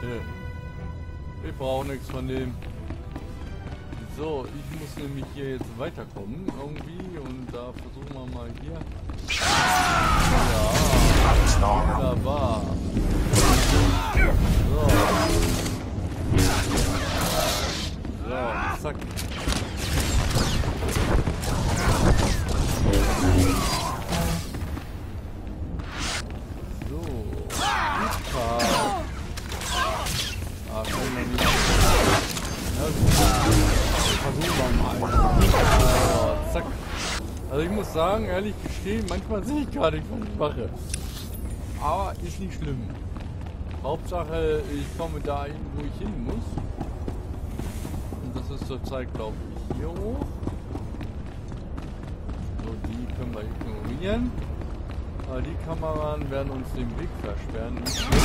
Ich brauche nichts von dem. So, ich muss nämlich hier jetzt weiterkommen irgendwie und da versuchen wir mal hier. Ja, wunderbar. So. So, zack. So. Super. Ah, kann man nicht. Ja, versuchen wir mal. Zack. Also ich muss sagen, ehrlich gestehen, manchmal sehe ich gar nicht, was ich mache. Aber ist nicht schlimm. Hauptsache, ich komme dahin, wo ich hin muss. Und das ist zurzeit, glaube ich, hier hoch. So, die können wir ignorieren. Aber die Kameras werden uns den Weg versperren.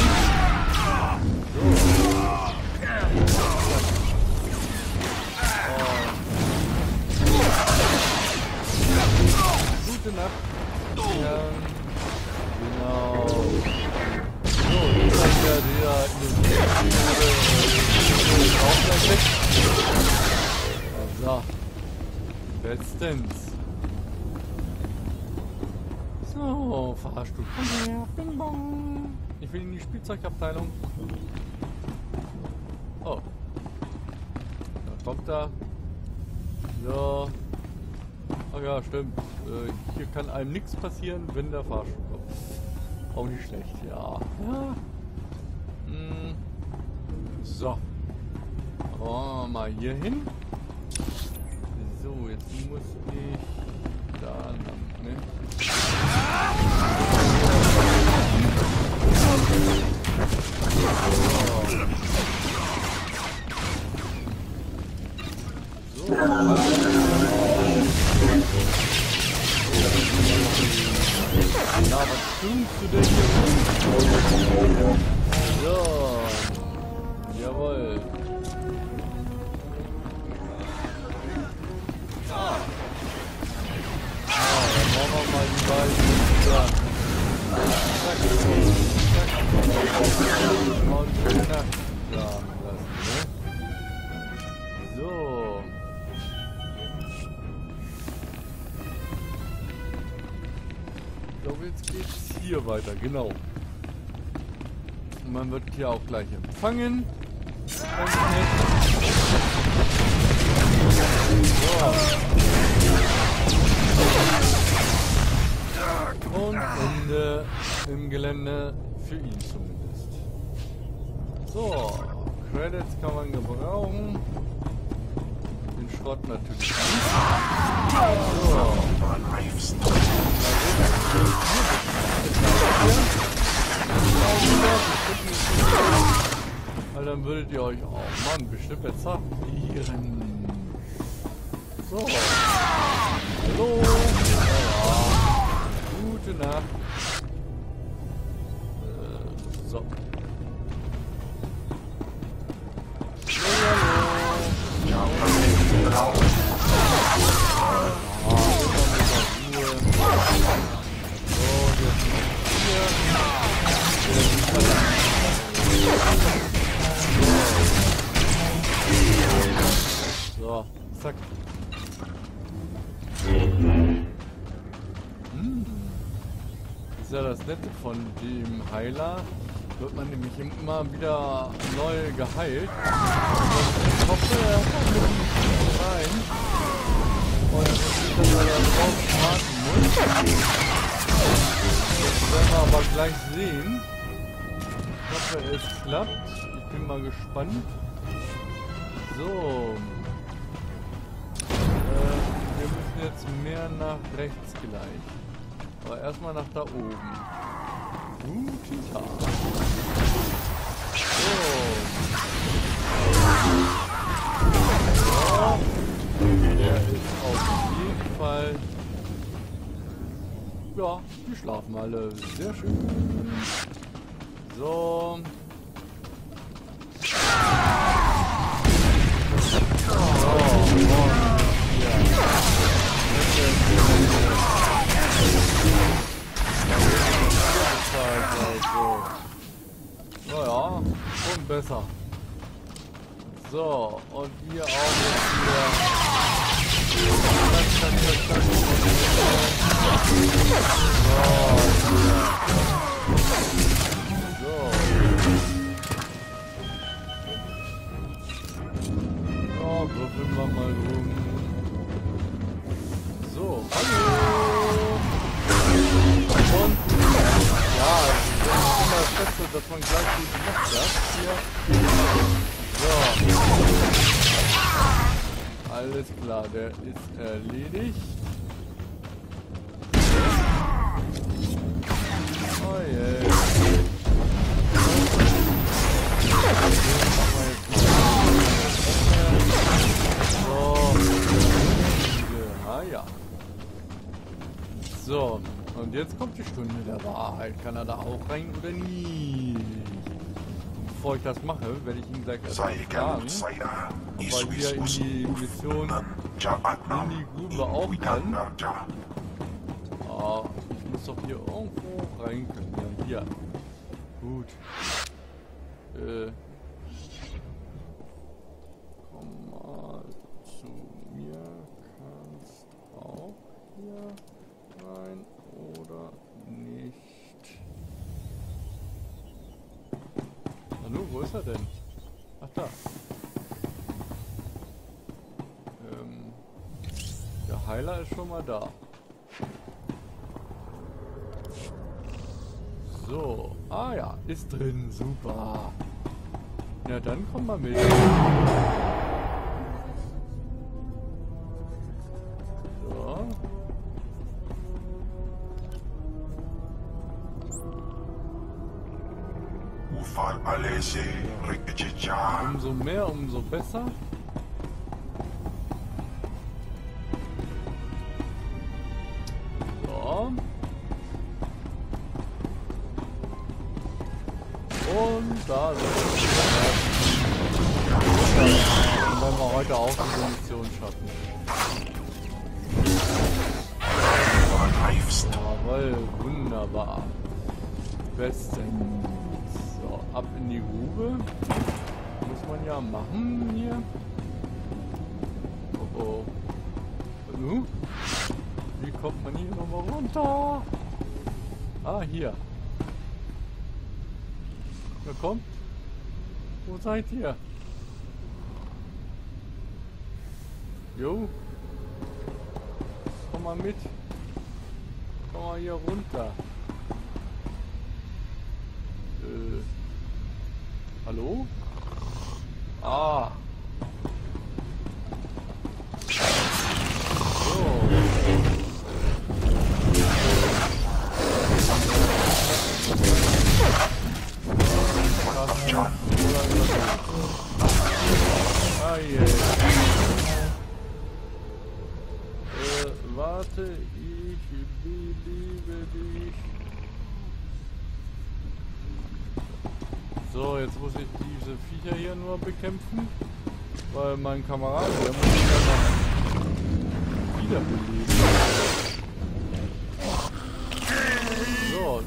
So. Gute Nacht. Ja, genau. So, jetzt ist ja der auch gleich weg. So. Bestens. So, Fahrstuhl. Komm her. Bing bong. Ich will in die Spielzeugabteilung. Oh. Da kommt er. So. Ach ja, stimmt. Hier kann einem nichts passieren, wenn der Fahrstuhl kommt. Auch nicht schlecht, ja. Ja. So. Oh, mal hier hin. So, jetzt muss ich da lang, ne? So. Na, was tust du denn hier? So. Jawohl. Dann machen wir mal die beiden wieder. Zack. Ja, lassen, ne? So. Ich glaube, jetzt geht's hier weiter, genau. Und man wird hier auch gleich empfangen. Und Ende im Gelände, für ihn zumindest. So, Credits kann man gebrauchen. Den Schrott natürlich nicht. So. Weil dann würdet ihr euch auch, Mann, bestimmt jetzt verlieren. So. Hallo. Ja. Gute Nacht. So. So, zack. Ist ja das Nette von dem Heiler. Wird man nämlich immer wieder neu geheilt. Und ich hoffe, er kommt mit rein. Und dass er da drauf warten muss. Das werden wir aber gleich sehen. Ich hoffe, es klappt. Ich bin mal gespannt. So. Wir müssen jetzt mehr nach rechts gleich. Aber erstmal nach da oben. Guten Tag. So. Der ist auf jeden Fall. Ja, die schlafen alle. Sehr schön. So. Naja, schon besser. So, und hier auch jetzt wieder. So, würfeln wir mal rum. So, hallo. Und ja, das ist immer das Beste, dass man gleich gut macht, ja? Hier. So. Alles klar, der ist erledigt. Oh yeah. So. Ah ja. So, und jetzt kommt die Stunde der Wahrheit. Kann er da auch rein oder nicht? Bevor ich das mache, werde ich ihn gleich erstmal fragen, ob er hier in die Mission in die Grube auch kann. Ah, ich muss doch hier irgendwo rein können. Ja, hier. Gut. Komm mal zu mir. Kannst auch hier rein oder nicht. Hallo, wo ist er denn? Ach da. Der Heiler ist schon mal da. So. Ah ja, ist drin. Super. Ja, dann komm mal mit. So. Umso mehr, umso besser. So. Und da sind wir. Und wenn wir heute auch diese Mission schaffen. Jawohl, wunderbar. Bestens. So, ab in die Grube. Muss man ja machen hier. Oh oh. Wie kommt man hier nochmal runter? Ah, hier. Na kommt. Wo seid ihr? Jo. Komm mal mit. Komm mal hier runter. Hallo? Ah. So. Ah, yeah. Warte, ich liebe dich. So, jetzt muss ich diese Viecher hier nur bekämpfen, weil mein Kamerad hier muss ich ja noch wiederbeleben. So.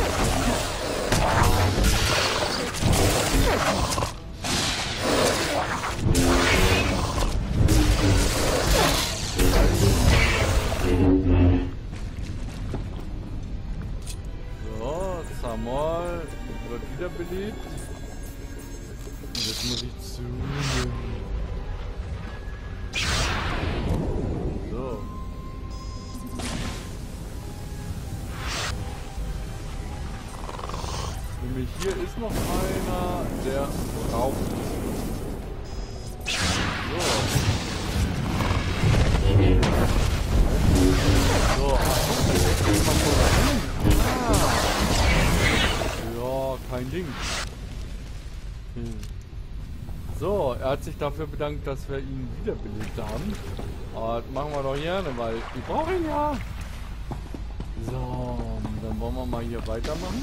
So, Samol wird wiederbelebt. Und jetzt muss ich zu. So. Nämlich hier ist noch einer, der raucht. So. So, ja, kein Ding. So, er hat sich dafür bedankt, dass wir ihn wiederbelebt haben. Aber das machen wir doch gerne, weil ich brauche ihn ja. So, dann wollen wir mal hier weitermachen.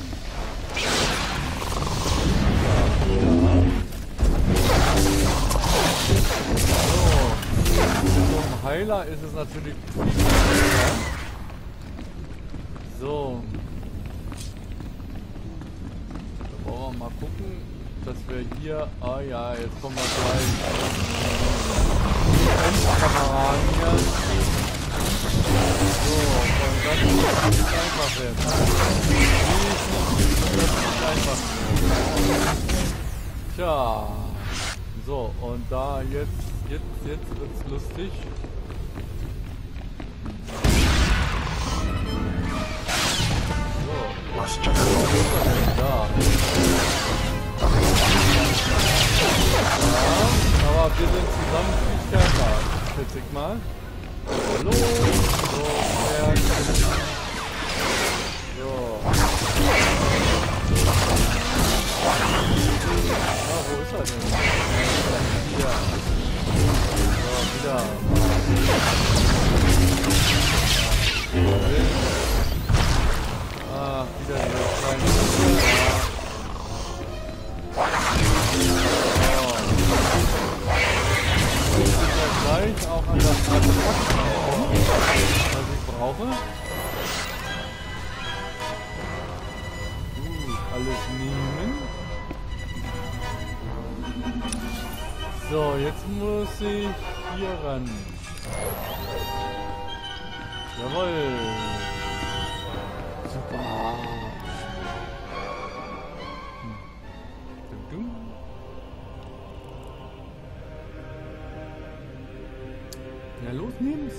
So, zum Heiler ist es natürlich schwer. So. Da wollen wir mal gucken, dass wir wir hier... Ah ja, jetzt kommen wir gleich. Endkameraden hier. So, und das ist nicht einfach jetzt. Das ist nicht einfach. Tja. So, und da jetzt wird's lustig. So. Was ist denn da? Ja, aber wir sind zusammen viel stärker, schätze ich mal. Hallo. So, so. Ah, wo ist er denn? Hier. So, wieder. Ah, wieder der kleine. Gleich auch an das Artefakt kommen, was ich brauche. Alles nehmen. So, jetzt muss ich hier ran. Jawohl. Super. Ja, los, nehm's.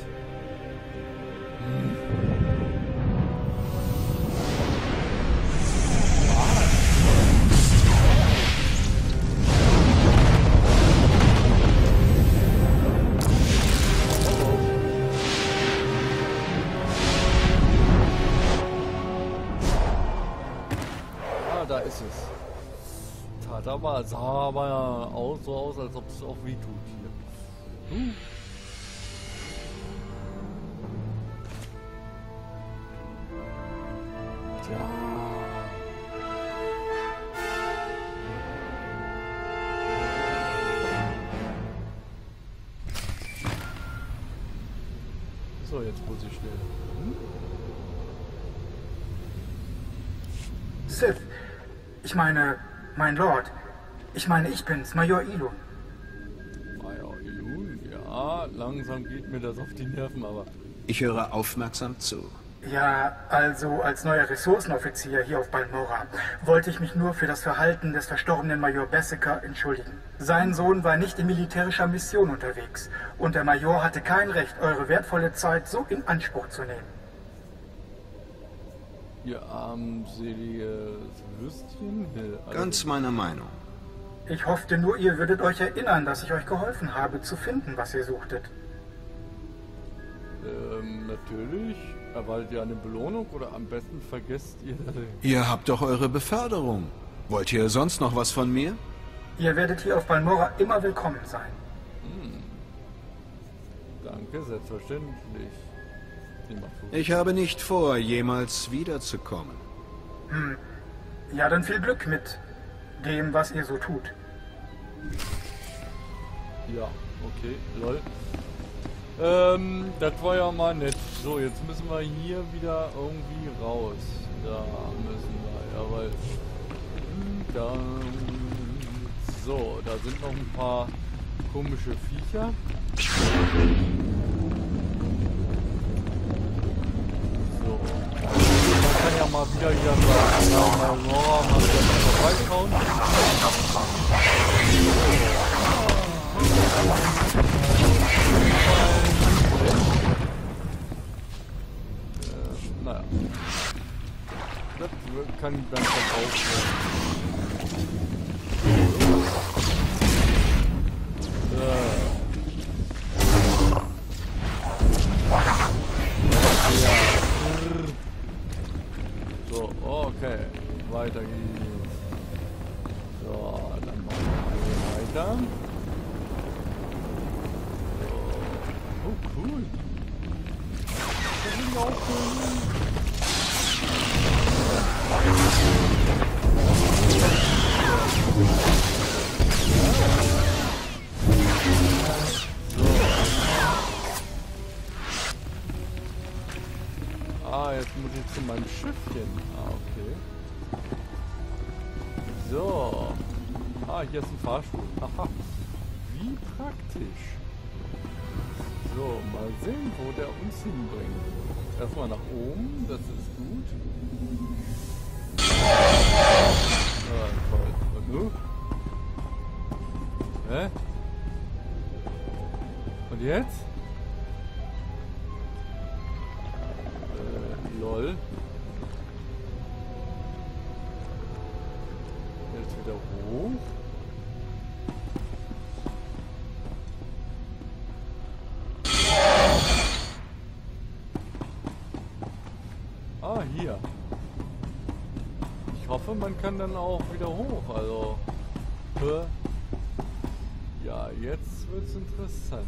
Ah, da ist es. Sah aber so aus, als ob es auch weh tut hier. Tja. So, jetzt muss ich schnell. Sith, ich meine, mein Lord. Ich meine, ich bin's, Major Ilun. Major Ilun, ja, langsam geht mir das auf die Nerven, aber... Ich höre aufmerksam zu. Ja, also als neuer Ressourcenoffizier hier auf Balmora wollte ich mich nur für das Verhalten des verstorbenen Major Bessiker entschuldigen. Sein Sohn war nicht in militärischer Mission unterwegs und der Major hatte kein Recht, eure wertvolle Zeit so in Anspruch zu nehmen. Ihr armseliges Würstchen? Ganz meiner Meinung. Ich hoffte nur, ihr würdet euch erinnern, dass ich euch geholfen habe, zu finden, was ihr suchtet. Natürlich. Erwartet ihr eine Belohnung oder am besten vergesst ihr das? Ihr habt doch eure Beförderung. Wollt ihr sonst noch was von mir? Ihr werdet hier auf Balmora immer willkommen sein. Danke, selbstverständlich. Ich habe nicht vor, jemals wiederzukommen. Ja, dann viel Glück mit dem, was ihr so tut. Ja, okay, lol. Das war ja mal nett. So, jetzt müssen wir hier wieder irgendwie raus. Da müssen wir, jawohl. Dann. So, da sind noch ein paar komische Viecher. So. Man kann ja mal wieder hier mal wieder vorbeischauen. Naja. Das kann dann verkauft werden. So, okay. Weiter geht's. So, dann machen wir weiter. Oh, cool. Das ist auch cool. Ah, jetzt muss ich zu meinem Schiffchen. Ah, okay. So. Ah, hier ist ein Fahrstuhl. Haha. Wie praktisch. So, mal sehen, wo der uns hinbringt. Erstmal nach oben, das ist gut. Ja, toll. Und nu? Hä? Und jetzt? Lol. Jetzt wieder hoch. Ah, hier. Ich hoffe, man kann dann auch wieder hoch. Also. Ja, jetzt wird's interessant.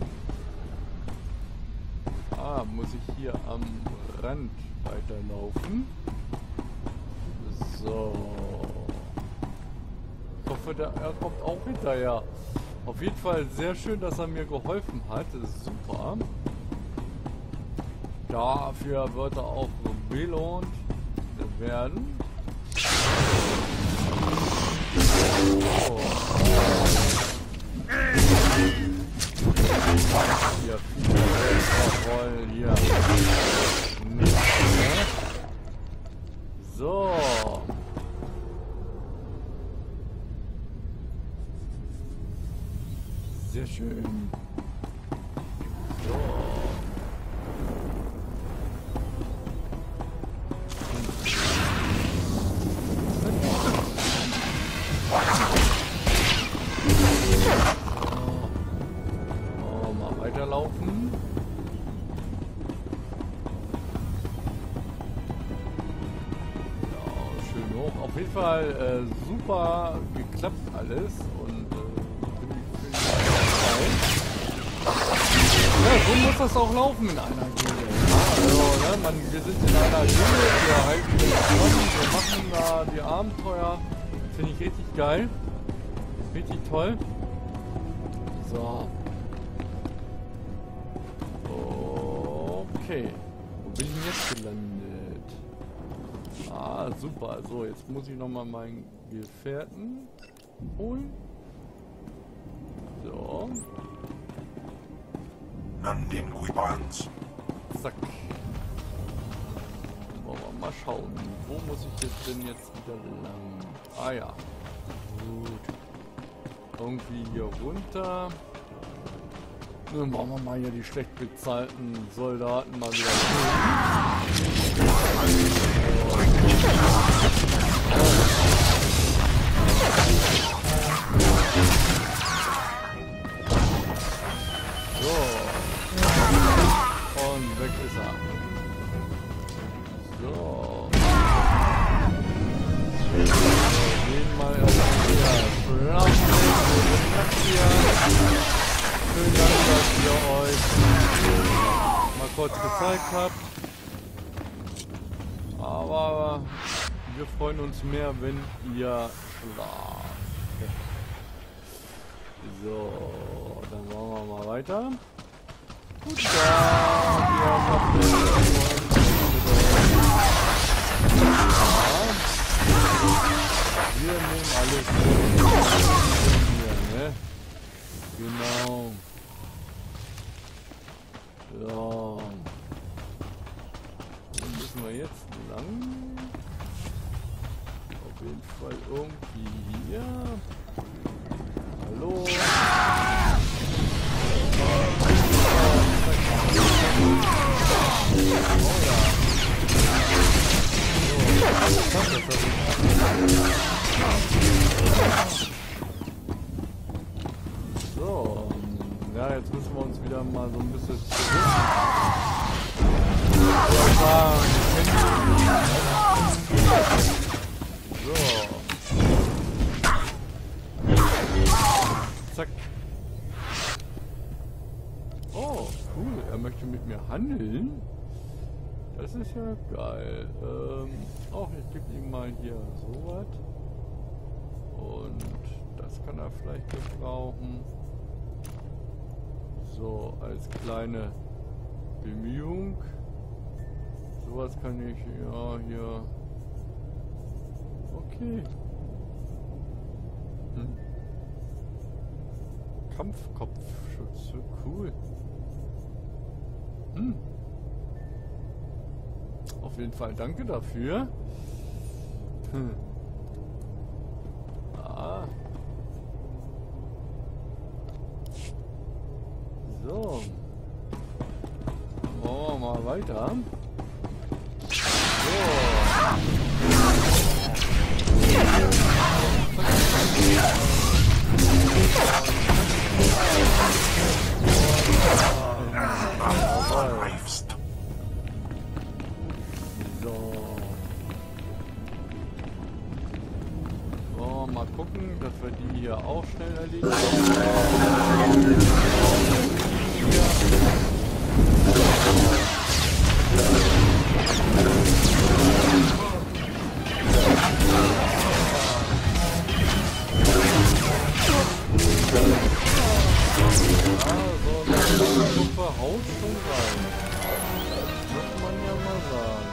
Ah, muss ich hier am Rand weiterlaufen? So. Ich hoffe, er kommt auch hinterher. Auf jeden Fall sehr schön, dass er mir geholfen hat. Das ist super. Dafür wird er auch belohnt werden. So. Hier, rollen hier. Nicht, ne? So. Sehr schön. So. Weiterlaufen. Ja, schön hoch. Auf jeden Fall super geklappt alles und finde ich ja, so muss das auch laufen in einer Gilde. Ja, also, ne, wir sind in einer Gilde, wir halten den zusammen, wir machen da die Abenteuer. Finde ich richtig geil. Richtig toll. So. Okay, wo bin ich denn jetzt gelandet? Ah, super. So, jetzt muss ich nochmal meinen Gefährten holen. So. Zack. Wollen wir mal schauen. Wo muss ich denn jetzt wieder lang? Ah ja. Gut. Irgendwie hier runter. Dann brauchen wir mal hier die schlecht bezahlten Soldaten mal wieder. So. Und weg ist er. So. Den mal erstmal hier. Schönen Dank, dass ihr euch mal kurz gezeigt habt. Aber wir freuen uns mehr, wenn ihr schlaft. So, dann machen wir mal weiter. Gut, wir nehmen alles hier, ne? Genau. So. Wo müssen wir jetzt lang? Auf jeden Fall irgendwie hier. Hallo? So, ja, jetzt müssen wir uns wieder mal so ein bisschen so. Zack. Oh, cool. Er möchte mit mir handeln. Das ist ja geil. Auch ich gebe ihm mal hier sowas. Und das kann er vielleicht gebrauchen. So, als kleine Bemühung. Sowas kann ich ja hier. Okay. Kampfkopfschütze. Cool. Auf jeden Fall danke dafür. Ah. So. Machen wir mal weiter. So. So, mal gucken, dass wir die hier auch schnell erledigen. Haut schon rein. Muss man ja mal sagen.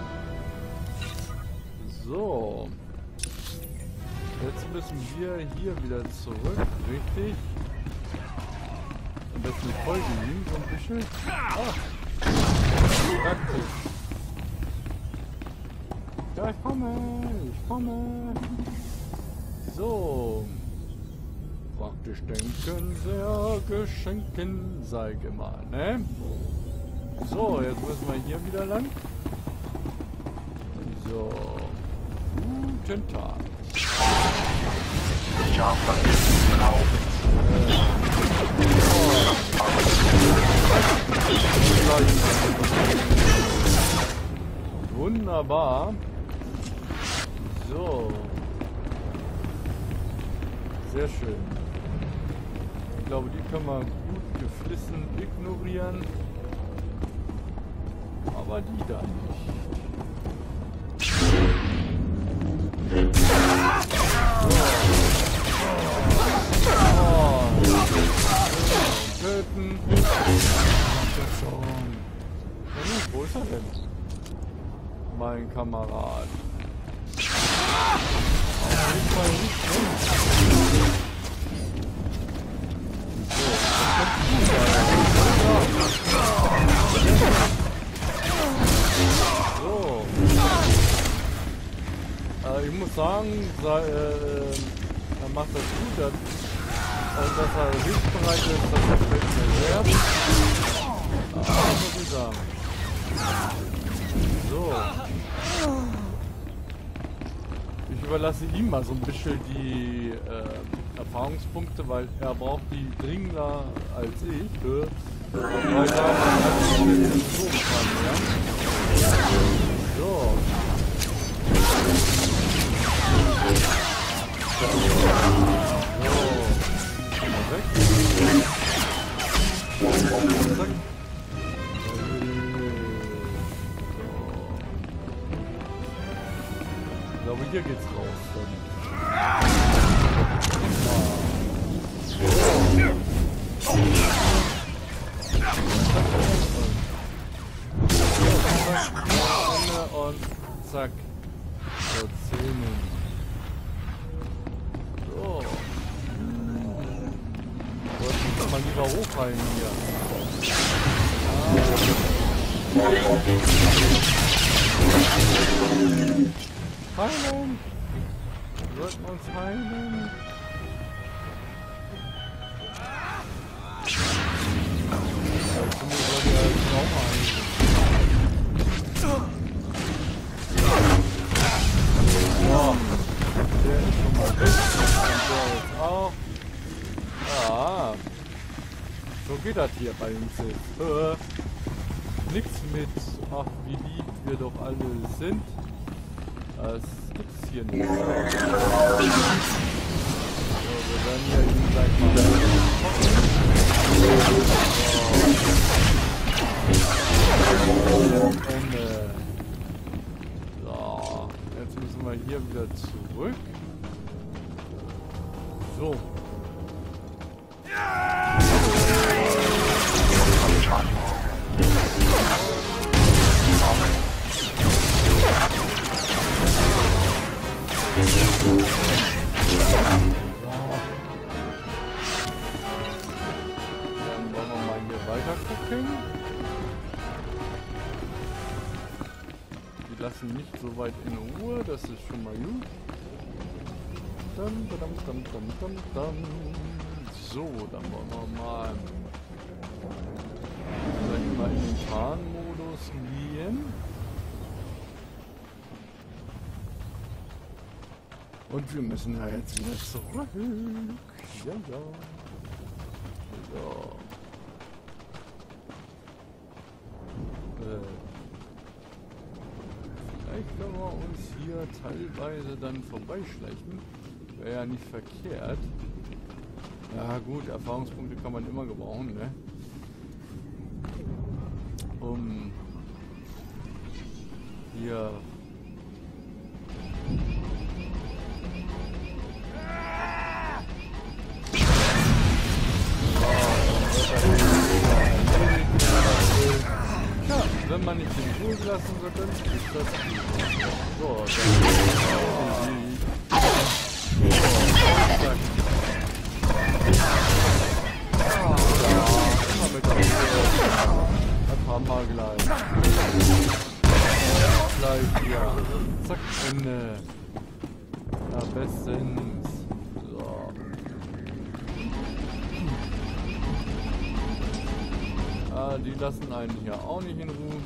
So. Jetzt müssen wir hier wieder zurück. Richtig. Am besten folgen ihm so ein bisschen. Ah. Praktisch. Ja, ich komme. So. Praktisch denken, sehr geschenken, sag immer, ne? So, jetzt müssen wir hier wieder lang. So. Guten Tag. Wunderbar. So. Sehr schön. Ich glaube, die können wir gut geflissen ignorieren. Aber die da nicht. Töten. Wo ist er denn? Mein Kamerad. Auf jeden Fall nicht drin. So. Ich muss sagen, er macht das gut, dass er hilfsbereit ist, das gefällt mir sehr. Was muss ich sagen? So. Ich überlasse ihm mal so ein bisschen die Erfahrungspunkte, weil er braucht die dringender als ich. Weil da so kann, ja? So. Mal weg. Zack. Ich glaube, hier geht's raus. Und zack. So, Zähne. So. Sollten wir mal lieber hochhalten hier. Heilen! Wir sollten uns heilen. Der ist schon mal weg. Und der jetzt auch. Ja. So geht das hier bei uns jetzt. Nix mit, ach wie lieb wir doch alle sind. Das gibt's hier nicht. So, wir werden hier eben gleich mal Ende. So, jetzt müssen wir hier wieder zurück. So. Die lassen nicht so weit in Ruhe, das ist schon mal gut. So, dann wollen wir mal vielleicht mal in den Tarnmodus gehen. Und wir müssen ja jetzt wieder zurück. Ja, ja. So. Vielleicht können wir uns hier teilweise dann vorbeischleichen. Wäre ja nicht verkehrt. Ja gut, Erfahrungspunkte kann man immer gebrauchen, ne? Um hier ja, wenn man nicht in Ruhe gelassen wird, dann ist das so, das haben wir gleich. Gleich hier. Zack, Ende. Ja, bestens. So. Die lassen einen hier auch nicht in Ruhe.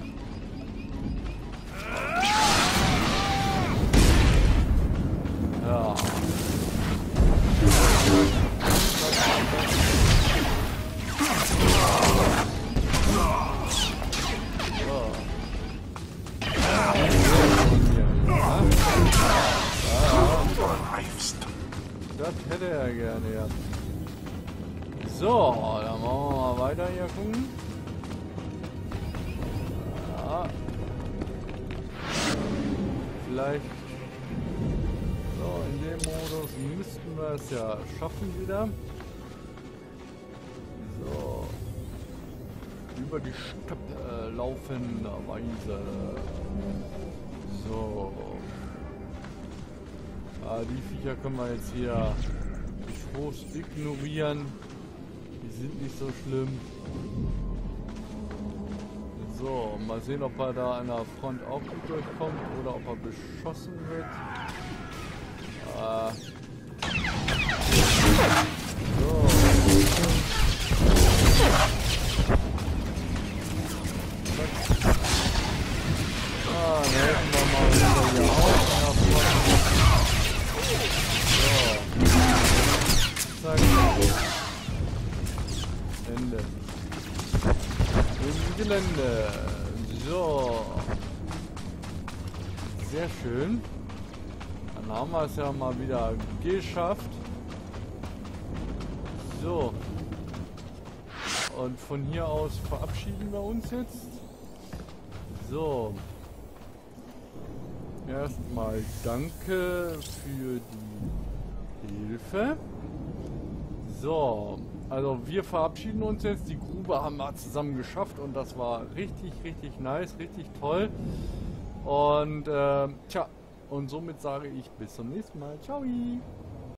Ja. Das hätte er gerne, ja. So, dann machen wir mal weiter hier gucken. Ja. Vielleicht. So, in dem Modus müssten wir es ja schaffen wieder. So. Über die Steppe laufenderweise. So. Die Viecher können wir jetzt hier groß ignorieren. Die sind nicht so schlimm. So, mal sehen, ob er da an der Front auch gut durchkommt oder ob er beschossen wird. So. Dann helfen wir mal wieder hier auf. Zack. Ende. Im Gelände. So. Sehr schön. Dann haben wir es ja mal wieder geschafft. So. Und von hier aus verabschieden wir uns jetzt. So. Erstmal danke für die Hilfe. So, also wir verabschieden uns jetzt. Die Grube haben wir zusammen geschafft und das war richtig, richtig nice, richtig toll. Und tja, und somit sage ich bis zum nächsten Mal. Ciao!